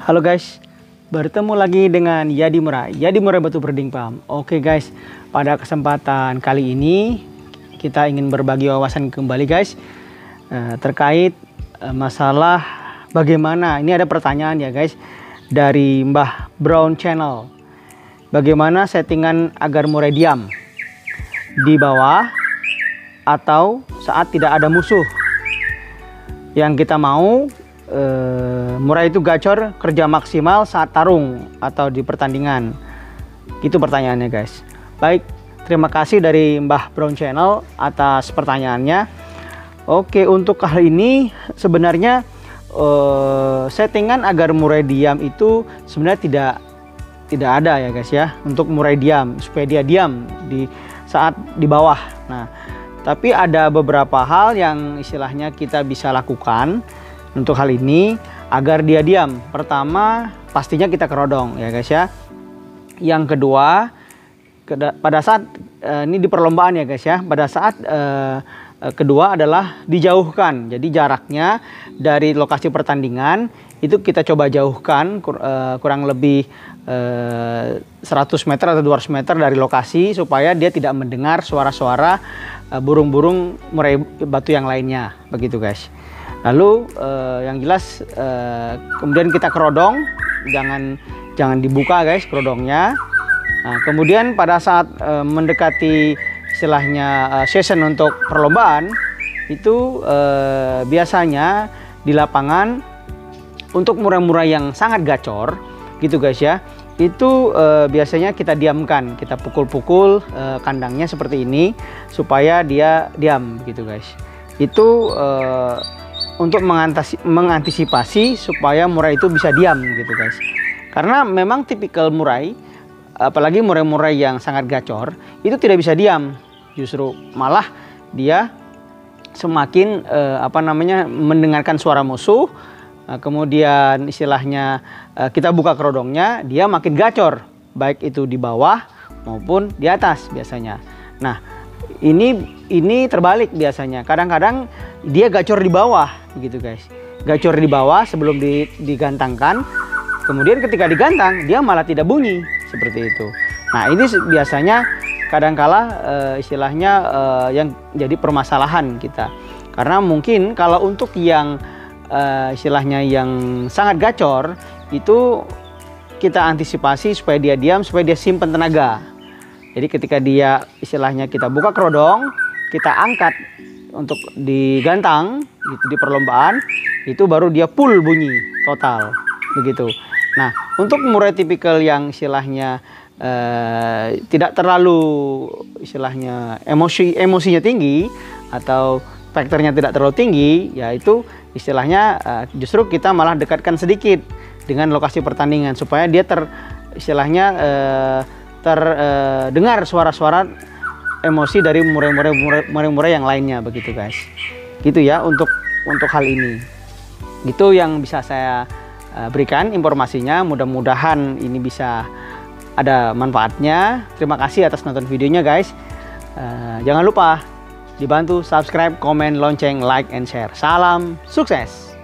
Halo guys, bertemu lagi dengan Yadi Murai Batu Berding Pam. Oke guys, pada kesempatan kali ini kita ingin berbagi wawasan kembali guys, terkait masalah bagaimana, ini ada pertanyaan ya guys dari Mbah Brown Channel. Bagaimana settingan agar murai diam di bawah atau saat tidak ada musuh? Yang kita mau murai itu gacor kerja maksimal saat tarung atau di pertandingan. Itu pertanyaannya guys. Baik, terima kasih dari Mbah Brown Channel atas pertanyaannya. Oke, untuk kali ini sebenarnya settingan agar murai diam itu sebenarnya tidak ada ya guys ya, untuk murai diam supaya dia diam di saat di bawah. Nah, tapi ada beberapa hal yang istilahnya kita bisa lakukan untuk hal ini agar dia diam. Pertama, pastinya kita kerodong ya guys ya. Yang kedua, pada saat ini di perlombaan ya guys ya, pada saat kedua adalah dijauhkan. Jadi jaraknya dari lokasi pertandingan itu kita coba jauhkan kurang lebih 100 meter atau 200 meter dari lokasi supaya dia tidak mendengar suara-suara burung-burung murai batu yang lainnya, begitu guys. Lalu yang jelas kemudian kita kerodong, jangan dibuka guys kerodongnya. Nah, kemudian pada saat mendekati istilahnya session untuk perlombaan itu biasanya di lapangan untuk murai-murai yang sangat gacor gitu guys ya, itu biasanya kita diamkan, kita pukul-pukul kandangnya seperti ini supaya dia diam gitu guys. Itu untuk mengantisipasi supaya murai itu bisa diam gitu guys. Karena memang tipikal murai, apalagi murai-murai yang sangat gacor, itu tidak bisa diam. Justru malah dia semakin mendengarkan suara musuh. Kemudian istilahnya kita buka kerodongnya, dia makin gacor, baik itu di bawah maupun di atas biasanya. Nah, ini terbalik biasanya. Kadang-kadang dia gacor di bawah gitu guys. Gacor di bawah sebelum digantangkan. Kemudian ketika digantang dia malah tidak bunyi seperti itu. Nah, ini biasanya kadangkala istilahnya yang jadi permasalahan kita. Karena mungkin kalau untuk yang istilahnya yang sangat gacor itu kita antisipasi supaya dia diam, supaya dia simpan tenaga. Jadi ketika dia istilahnya kita buka kerodong, kita angkat untuk digantang gitu di perlombaan, itu baru dia full bunyi total begitu. Nah, untuk murai tipikal yang istilahnya tidak terlalu istilahnya emosinya tinggi atau faktornya tidak terlalu tinggi, yaitu istilahnya justru kita malah dekatkan sedikit dengan lokasi pertandingan supaya dia terdengar suara-suara emosi dari murai-murai yang lainnya begitu guys. Gitu ya untuk hal ini. Itu yang bisa saya berikan informasinya. Mudah-mudahan ini bisa ada manfaatnya. Terima kasih atas nonton videonya guys. Jangan lupa dibantu subscribe, komen, lonceng, like, and share. Salam sukses!